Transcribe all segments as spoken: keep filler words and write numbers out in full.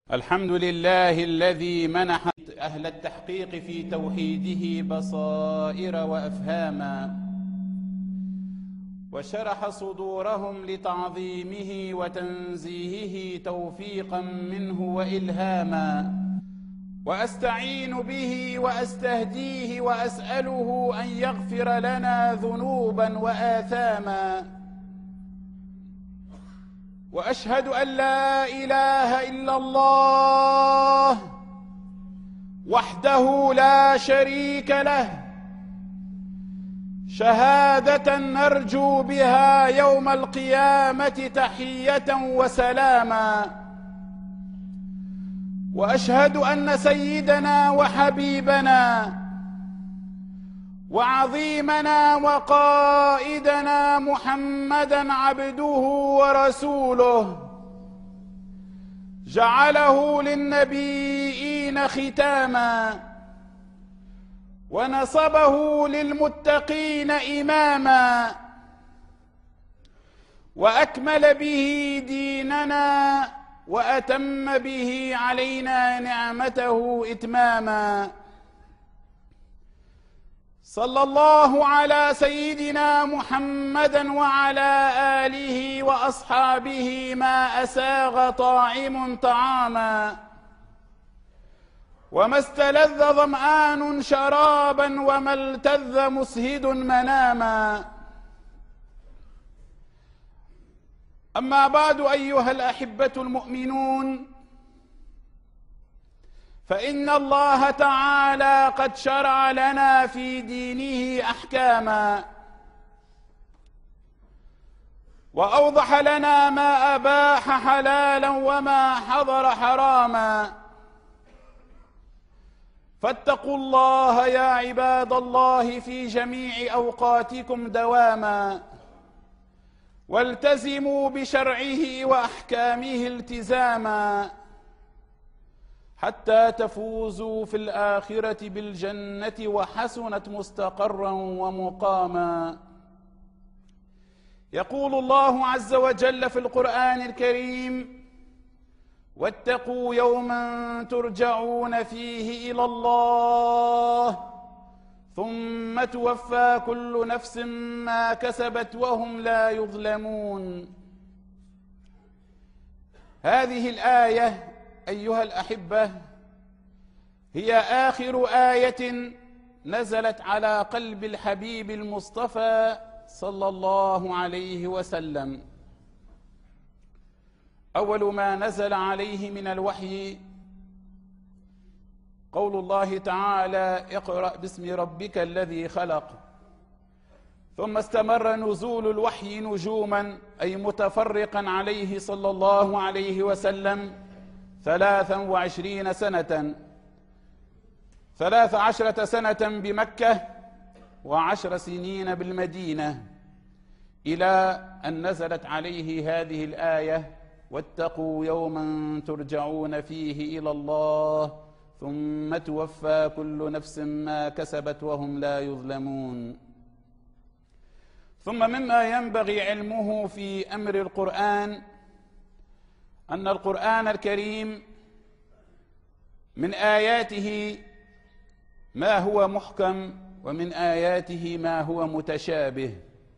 الحمد لله الذي منح أهل التحقيق في توحيده بصائر وأفهاما، وشرح صدورهم لتعظيمه وتنزيهه توفيقا منه وإلهاما. وأستعين به وأستهديه وأسأله أن يغفر لنا ذنوبا وآثاما. وأشهد أن لا إله إلا الله وحده لا شريك له، شهادة نرجو بها يوم القيامة تحية وسلاما. وأشهد أن سيدنا وحبيبنا وعظيمنا وقائدنا محمدًا عبده ورسوله، جعله للنبيين ختاما، ونصبه للمتقين إماما، وأكمل به ديننا وأتم به علينا نعمته إتماما. صلى الله على سيدنا محمد وعلى آله وأصحابه ما أساغ طاعم طعاما، وما استلذ ظمآن شرابا، وما التذ مسهد مناما. أما بعد، أيها الأحبة المؤمنون، فإن الله تعالى قد شرع لنا في دينه أحكاما، وأوضح لنا ما أباح حلالا وما حظر حراما. فاتقوا الله يا عباد الله في جميع أوقاتكم دواما، والتزموا بشرعه وأحكامه التزاما، حتى تفوزوا في الآخرة بالجنة وحسنت مستقرا ومقاما. يقول الله عز وجل في القرآن الكريم: واتقوا يوما ترجعون فيه إلى الله ثم توفى كل نفس ما كسبت وهم لا يظلمون. هذه الآية أيها الأحبة هي آخر آية نزلت على قلب الحبيب المصطفى صلى الله عليه وسلم. أول ما نزل عليه من الوحي قول الله تعالى: اقرأ باسم ربك الذي خلق. ثم استمر نزول الوحي نجوما، أي متفرقا عليه صلى الله عليه وسلم ثلاثا وعشرين سنة، ثلاث عشرة سنة بمكة وعشر سنين بالمدينة، إلى أن نزلت عليه هذه الآية: واتقوا يوما ترجعون فيه إلى الله ثم توفى كل نفس ما كسبت وهم لا يظلمون. ثم مما ينبغي علمه في أمر القرآن أن القرآن الكريم من آياته ما هو محكم، ومن آياته ما هو متشابه.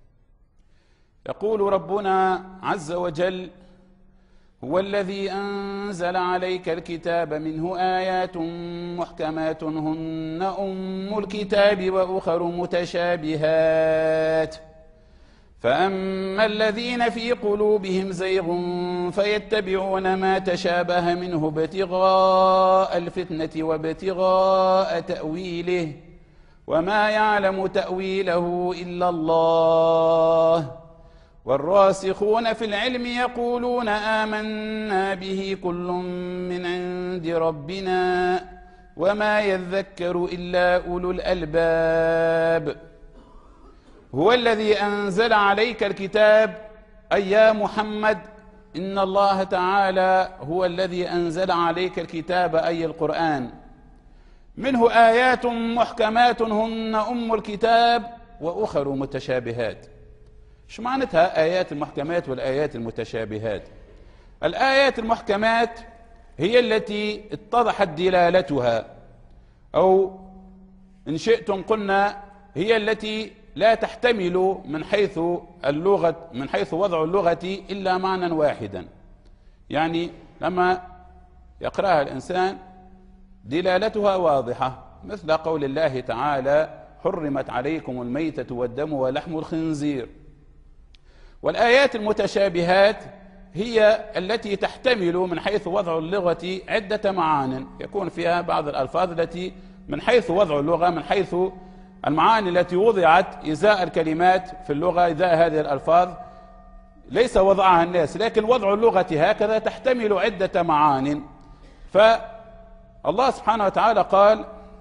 يقول ربنا عز وجل: هو الذي أنزل عليك الكتاب منه آيات محكمات هن أم الكتاب وأخر متشابهات، فأما الذين في قلوبهم زيغ فيتبعون ما تشابه منه ابتغاء الفتنة وابتغاء تأويله وما يعلم تأويله إلا الله، والراسخون في العلم يقولون آمنا به كل من عند ربنا وما يذكر إلا أولو الألباب. هو الذي أنزل عليك الكتاب، أي يا محمد إن الله تعالى هو الذي أنزل عليك الكتاب، أي القرآن، منه آيات محكمات هن أم الكتاب وأخر متشابهات. شو معناتها آيات المحكمات والآيات المتشابهات؟ الآيات المحكمات هي التي اتضحت دلالتها، أو إن شئتم قلنا هي التي لا تحتمل من حيث اللغة من حيث وضع اللغة إلا معنى واحدا. يعني لما يقرأها الإنسان دلالتها واضحة، مثل قول الله تعالى: حرمت عليكم الميتة والدم ولحم الخنزير. والآيات المتشابهات هي التي تحتمل من حيث وضع اللغة عدة معان، يكون فيها بعض الألفاظ التي من حيث وضع اللغة، من حيث المعاني التي وضعت إزاء الكلمات في اللغة، إزاء هذه الألفاظ ليس وضعها الناس، لكن وضع اللغة هكذا تحتمل عدة معان. فالله سبحانه وتعالى قال: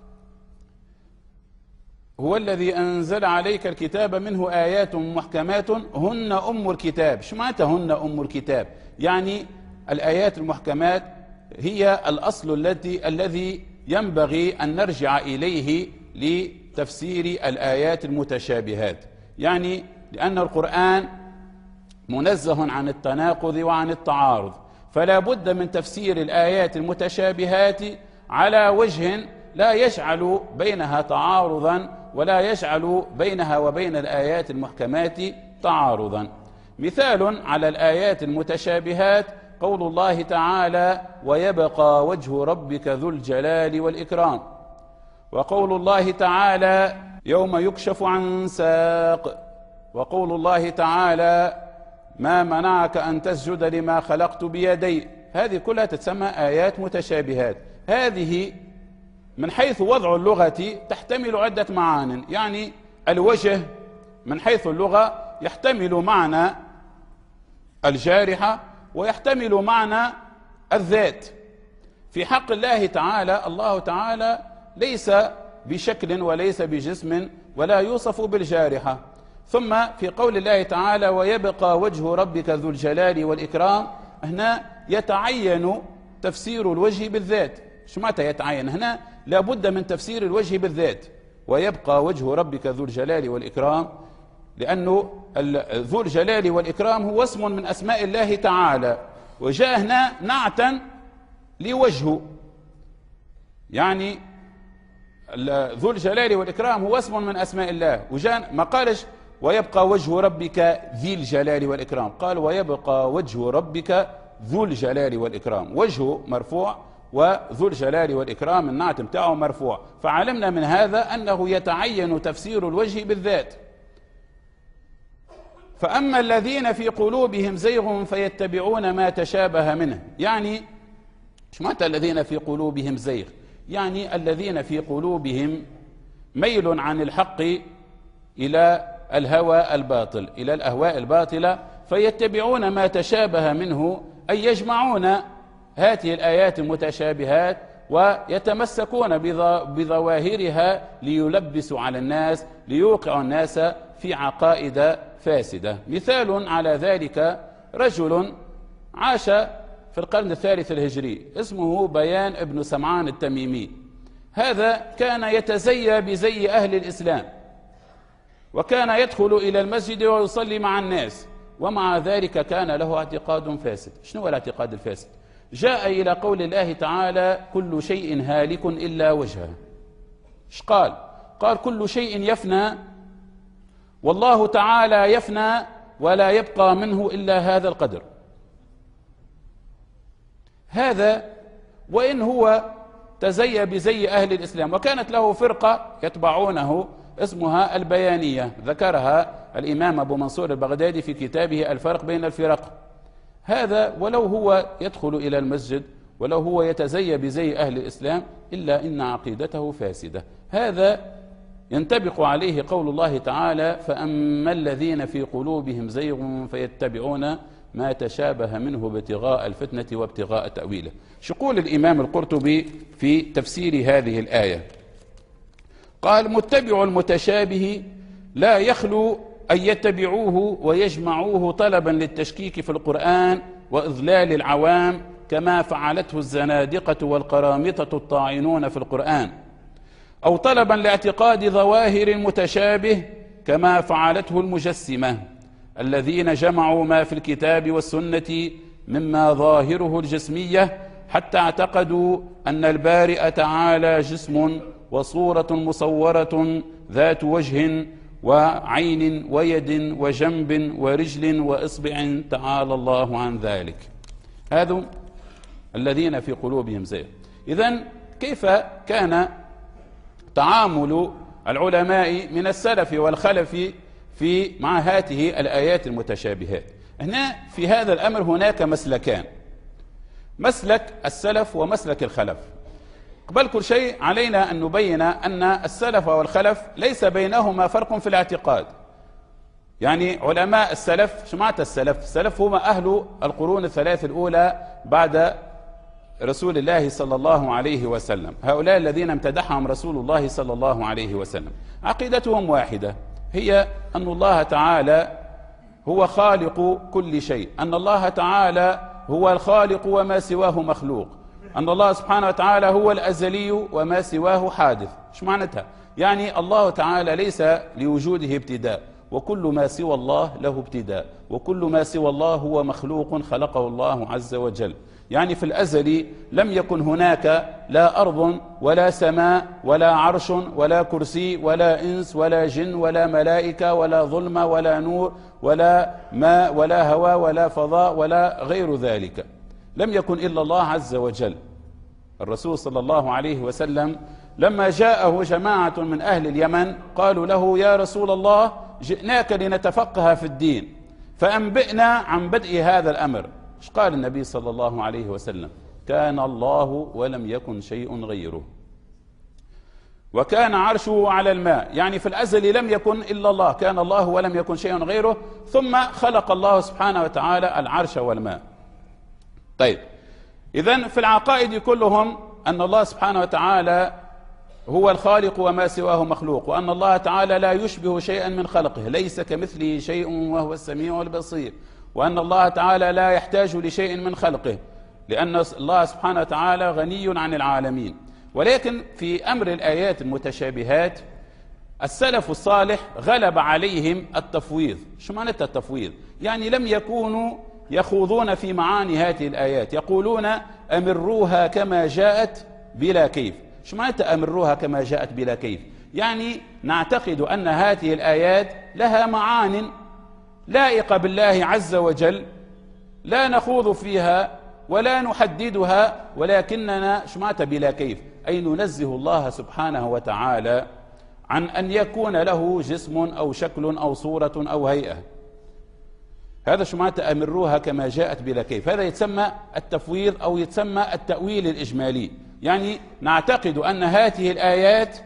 هو الذي أنزل عليك الكتاب منه آيات محكمات هن أم الكتاب. شو معناتها هن أم الكتاب؟ يعني الآيات المحكمات هي الأصل التي الذي ينبغي أن نرجع إليه لتفسير الآيات المتشابهات، يعني لأن القرآن منزه عن التناقض وعن التعارض، فلا بد من تفسير الآيات المتشابهات على وجه لا يجعل بينها تعارضا ولا يجعل بينها وبين الآيات المحكمات تعارضا. مثال على الآيات المتشابهات قول الله تعالى: ويبقى وجه ربك ذو الجلال والإكرام. وقول الله تعالى: يوم يكشف عن ساق. وقول الله تعالى: ما منعك أن تسجد لما خلقت بيدي. هذه كلها تسمى آيات متشابهات. هذه من حيث وضع اللغة تحتمل عدة معان، يعني الوجه من حيث اللغة يحتمل معنى الجارحة ويحتمل معنى الذات. في حق الله تعالى، الله تعالى ليس بشكل وليس بجسم ولا يوصف بالجارحة. ثم في قول الله تعالى: ويبقى وجه ربك ذو الجلال والإكرام، هنا يتعين تفسير الوجه بالذات. شو معناتها يتعين؟ هنا لابد من تفسير الوجه بالذات. ويبقى وجه ربك ذو الجلال والإكرام، لأنه ذو الجلال والإكرام هو اسم من أسماء الله تعالى، وجاء هنا نعتا لوجهه، يعني ذو الجلال والإكرام هو اسم من أسماء الله. وجاء ما قالش ويبقى وجه ربك ذي الجلال والإكرام، قال ويبقى وجه ربك ذو الجلال والإكرام. وجهه مرفوع وذو الجلال والإكرام النعت بتاعه مرفوع، فعلمنا من هذا أنه يتعين تفسير الوجه بالذات. فأما الذين في قلوبهم زيغ فيتبعون ما تشابه منه، يعني شو معنى الذين في قلوبهم زيغ؟ يعني الذين في قلوبهم ميل عن الحق إلى الهوى الباطل، إلى الأهواء الباطلة، فيتبعون ما تشابه منه، أي يجمعون هذه الآيات المتشابهات ويتمسكون بظواهرها ليلبسوا على الناس، ليوقعوا الناس في عقائد فاسدة. مثال على ذلك رجل عاش في القرن الثالث الهجري اسمه بيان ابن سمعان التميمي. هذا كان يتزيى بزي أهل الإسلام، وكان يدخل إلى المسجد ويصلي مع الناس، ومع ذلك كان له اعتقاد فاسد. شنو هو الاعتقاد الفاسد؟ جاء إلى قول الله تعالى: كل شيء هالك إلا وجهه. ايش قال؟ قال كل شيء يفنى والله تعالى يفنى ولا يبقى منه إلا هذا القدر. هذا وإن هو تزي بزي أهل الإسلام، وكانت له فرقة يتبعونه اسمها البيانية، ذكرها الإمام أبو منصور البغدادي في كتابه الفرق بين الفرق. هذا ولو هو يدخل إلى المسجد، ولو هو يتزي بزي أهل الإسلام، إلا إن عقيدته فاسدة. هذا ينطبق عليه قول الله تعالى: فأما الذين في قلوبهم زيغ فيتبعون ما تشابه منه ابتغاء الفتنة وابتغاء تأويله. شو يقول الإمام القرطبي في تفسير هذه الآية؟ قال: متبع المتشابه لا يخلو أن يتبعوه ويجمعوه طلبا للتشكيك في القرآن وإضلال العوام، كما فعلته الزنادقة والقرامطة الطاعنون في القرآن، أو طلبا لاعتقاد ظواهر المتشابه كما فعلته المجسمة الذين جمعوا ما في الكتاب والسنة مما ظاهره الجسمية حتى اعتقدوا أن البارئ تعالى جسم وصورة مصورة ذات وجه وعين ويد وجنب ورجل وإصبع، تعالى الله عن ذلك. هذو الذين في قلوبهم زيغ. إذن كيف كان تعامل العلماء من السلف والخلف في مع هذه الآيات المتشابهات؟ هنا في هذا الأمر هناك مسلكان، مسلك السلف ومسلك الخلف. قبل كل شيء علينا أن نبين أن السلف والخلف ليس بينهما فرق في الاعتقاد. يعني علماء السلف، شو معنى السلف؟ السلف هم أهل القرون الثلاث الأولى بعد رسول الله صلى الله عليه وسلم، هؤلاء الذين امتدحهم رسول الله صلى الله عليه وسلم. عقيدتهم واحدة، هي أن الله تعالى هو خالق كل شيء، أن الله تعالى هو الخالق وما سواه مخلوق، أن الله سبحانه وتعالى هو الأزلي وما سواه حادث. شو معناتها؟ يعني الله تعالى ليس لوجوده ابتداء، وكل ما سوى الله له ابتداء، وكل ما سوى الله هو مخلوق خلقه الله عز وجل. يعني في الأزل لم يكن هناك لا أرض ولا سماء ولا عرش ولا كرسي ولا إنس ولا جن ولا ملائكة ولا ظلمة ولا نور ولا ماء ولا هواء ولا فضاء ولا غير ذلك، لم يكن إلا الله عز وجل. الرسول صلى الله عليه وسلم لما جاءه جماعة من أهل اليمن قالوا له: يا رسول الله، جئناك لنتفقه في الدين، فأنبئنا عن بدء هذا الأمر. ايش قال النبي صلى الله عليه وسلم؟ كان الله ولم يكن شيء غيره، وكان عرشه على الماء. يعني في الأزل لم يكن إلا الله، كان الله ولم يكن شيء غيره، ثم خلق الله سبحانه وتعالى العرش والماء. طيب، إذن في العقائد كلهم أن الله سبحانه وتعالى هو الخالق وما سواه مخلوق، وأن الله تعالى لا يشبه شيئا من خلقه، ليس كمثله شيء وهو السميع البصير، وأن الله تعالى لا يحتاج لشيء من خلقه، لأن الله سبحانه وتعالى غني عن العالمين. ولكن في أمر الآيات المتشابهات السلف الصالح غلب عليهم التفويض. شو معنى التفويض؟ يعني لم يكونوا يخوضون في معاني هذه الآيات، يقولون أمروها كما جاءت بلا كيف. شو معنى أمروها كما جاءت بلا كيف؟ يعني نعتقد أن هذه الآيات لها معان لائقة بالله عز وجل، لا نخوض فيها ولا نحددها، ولكننا شمعت بلا كيف، أي ننزه الله سبحانه وتعالى عن أن يكون له جسم أو شكل أو صورة أو هيئة. هذا شمعت أمروها كما جاءت بلا كيف، هذا يتسمى التفويض أو يتسمى التأويل الإجمالي. يعني نعتقد أن هذه الآيات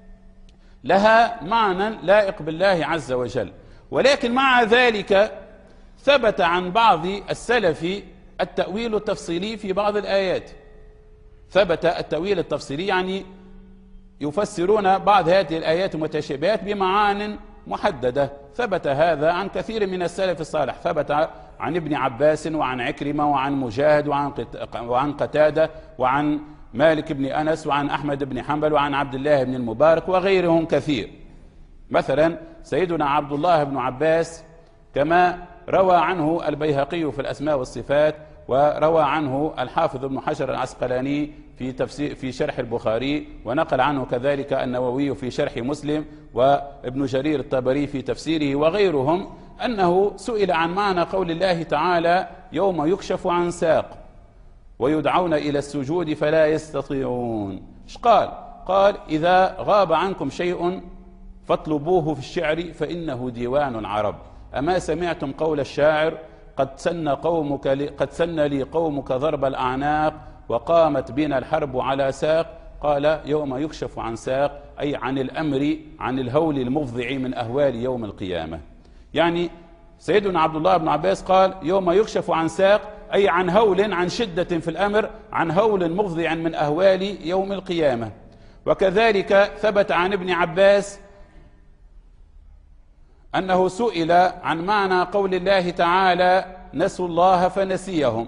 لها معنى لائق بالله عز وجل، ولكن مع ذلك ثبت عن بعض السلف التأويل التفصيلي في بعض الآيات. ثبت التأويل التفصيلي، يعني يفسرون بعض هذه الآيات المتشابهات بمعان محددة. ثبت هذا عن كثير من السلف الصالح، ثبت عن ابن عباس وعن عكرمة وعن مجاهد وعن وعن قتادة وعن مالك بن أنس وعن أحمد بن حنبل وعن عبد الله بن المبارك وغيرهم كثير. مثلا سيدنا عبد الله بن عباس كما روى عنه البيهقي في الأسماء والصفات، وروى عنه الحافظ ابن حجر العسقلاني في تفسير في شرح البخاري، ونقل عنه كذلك النووي في شرح مسلم، وابن جرير الطبري في تفسيره، وغيرهم، أنه سئل عن معنى قول الله تعالى: يوم يكشف عن ساق ويدعون إلى السجود فلا يستطيعون. ايش قال؟ قال: إذا غاب عنكم شيء فاطلبوه في الشعر فإنه ديوان العرب. أما سمعتم قول الشاعر: قد سن قومك لي قد سن لي قومك ضرب الأعناق وقامت بنا الحرب على ساق. قال: يوم يكشف عن ساق، أي عن الأمر، عن الهول المفضع من أهوال يوم القيامة. يعني سيدنا عبد الله بن عباس قال: يوم يكشف عن ساق، أي عن هول، عن شدة في الأمر، عن هول مفضع من أهوال يوم القيامة. وكذلك ثبت عن ابن عباس أنه سئل عن معنى قول الله تعالى: نسوا الله فنسيهم.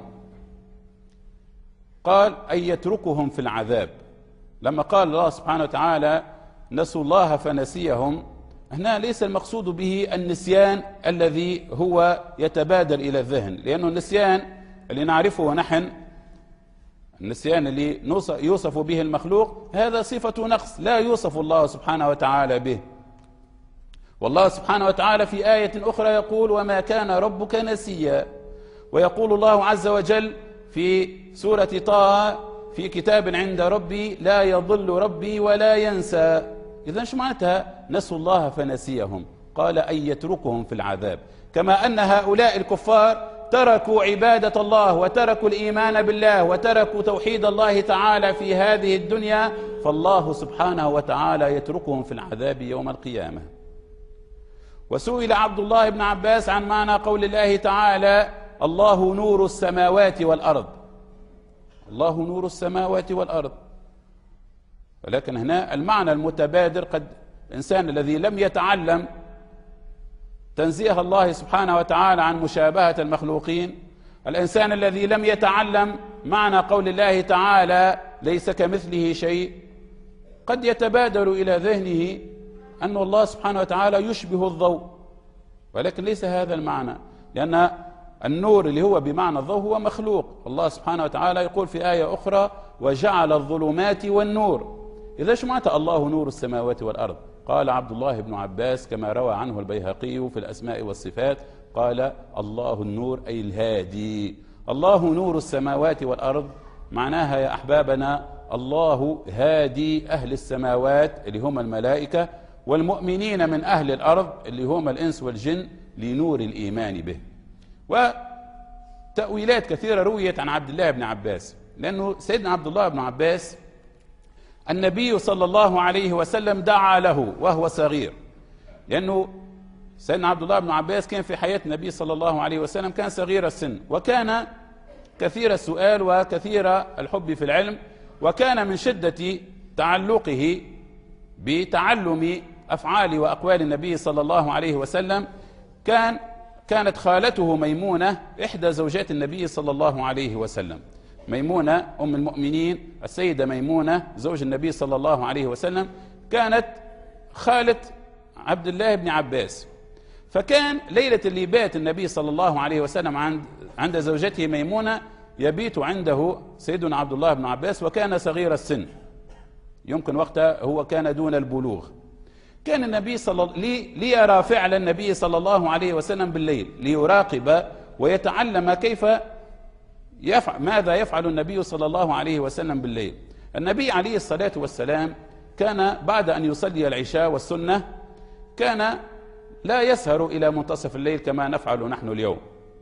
قال: أي يتركهم في العذاب. لما قال الله سبحانه وتعالى: نسوا الله فنسيهم، هنا ليس المقصود به النسيان الذي هو يتبادر إلى الذهن، لأنه النسيان اللي نعرفه نحن النسيان اللي يوصف به المخلوق هذا صفة نقص لا يوصف الله سبحانه وتعالى به. والله سبحانه وتعالى في آية أخرى يقول وما كان ربك نسيا. ويقول الله عز وجل في سورة طه في كتاب عند ربي لا يضل ربي ولا ينسى. إذن شو معناتها نسوا الله فنسيهم؟ قال أن يتركهم في العذاب. كما أن هؤلاء الكفار تركوا عبادة الله وتركوا الإيمان بالله وتركوا توحيد الله تعالى في هذه الدنيا، فالله سبحانه وتعالى يتركهم في العذاب يوم القيامة. وسئل عبد الله بن عباس عن معنى قول الله تعالى الله نور السماوات والأرض. الله نور السماوات والأرض، ولكن هنا المعنى المتبادر قد الإنسان الذي لم يتعلم تنزيه الله سبحانه وتعالى عن مشابهة المخلوقين، الإنسان الذي لم يتعلم معنى قول الله تعالى ليس كمثله شيء، قد يتبادر إلى ذهنه أن الله سبحانه وتعالى يشبه الضوء، ولكن ليس هذا المعنى، لأن النور اللي هو بمعنى الضوء هو مخلوق. الله سبحانه وتعالى يقول في آية أخرى وجعل الظلمات والنور. إذا شو معنى الله نور السماوات والأرض؟ قال عبد الله بن عباس كما روى عنه البيهقي في الأسماء والصفات قال الله النور أي الهادي. الله نور السماوات والأرض معناها يا أحبابنا الله هادي أهل السماوات اللي هم الملائكة والمؤمنين من أهل الأرض اللي هم الإنس والجن لنور الإيمان به. وتأويلات كثيرة رويت عن عبد الله بن عباس، لأنه سيدنا عبد الله بن عباس النبي صلى الله عليه وسلم دعا له وهو صغير، لأنه سيدنا عبد الله بن عباس كان في حياة النبي صلى الله عليه وسلم كان صغير السن، وكان كثير السؤال وكثير الحب في العلم، وكان من شدة تعلقه بتعلم أفعال وأقوال النبي صلى الله عليه وسلم كان كانت خالته ميمونة إحدى زوجات النبي صلى الله عليه وسلم، ميمونة أم المؤمنين السيدة ميمونة زوج النبي صلى الله عليه وسلم كانت خالة عبد الله بن عباس. فكان ليلة اللي بات النبي صلى الله عليه وسلم عند عند زوجته ميمونة يبيت عنده سيدنا عبد الله بن عباس، وكان صغير السن، يمكن وقتها هو كان دون البلوغ. كان النبي صلى الله لي ليرى فعل النبي صلى الله عليه وسلم بالليل، ليراقب ويتعلم كيف يفعل ماذا يفعل النبي صلى الله عليه وسلم بالليل. النبي عليه الصلاة والسلام كان بعد أن يصلي العشاء والسنة كان لا يسهر إلى منتصف الليل كما نفعل نحن اليوم.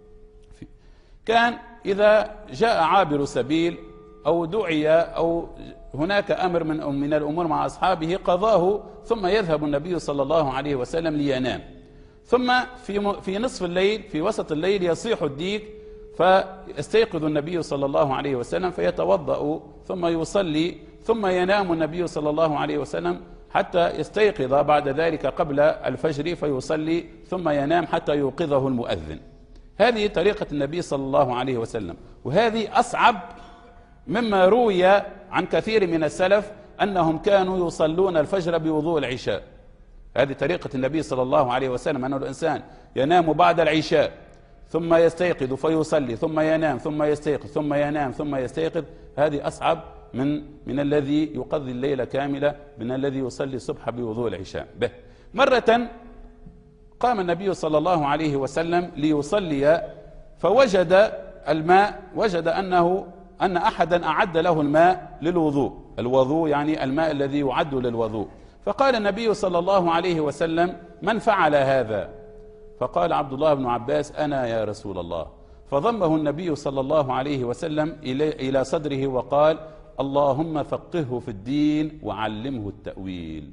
كان إذا جاء عابر سبيل أو دعي أو هناك أمر من من الأمور مع أصحابه قضاه، ثم يذهب النبي صلى الله عليه وسلم لينام، ثم في في نصف الليل في وسط الليل يصيح الديك فيستيقظ النبي صلى الله عليه وسلم فيتوضأ ثم يصلي، ثم ينام النبي صلى الله عليه وسلم حتى يستيقظ بعد ذلك قبل الفجر فيصلي، ثم ينام حتى يوقظه المؤذن. هذه طريقة النبي صلى الله عليه وسلم، وهذه أصعب مما روي عن كثير من السلف أنهم كانوا يصلون الفجر بوضوء العشاء. هذه طريقة النبي صلى الله عليه وسلم، أن الإنسان ينام بعد العشاء ثم يستيقظ فيصلي ثم ينام ثم يستيقظ ثم ينام ثم يستيقظ. هذه أصعب من من الذي يقضي الليلة كاملة، من الذي يصلي الصبح بوضوء العشاء. به مرة قام النبي صلى الله عليه وسلم ليصلي فوجد الماء، وجد أنه أن أحدا أعد له الماء للوضوء، الوضوء يعني الماء الذي يعد للوضوء. فقال النبي صلى الله عليه وسلم من فعل هذا؟ فقال عبد الله بن عباس أنا يا رسول الله. فضمه النبي صلى الله عليه وسلم إلى صدره وقال اللهم فقهه في الدين وعلمه التأويل.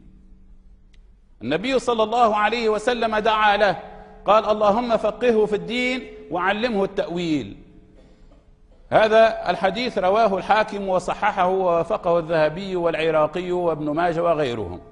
النبي صلى الله عليه وسلم دعا له قال اللهم فقهه في الدين وعلمه التأويل. هذا الحديث رواه الحاكم وصححه ووافقه الذهبي والعراقي وابن ماجه وغيرهم.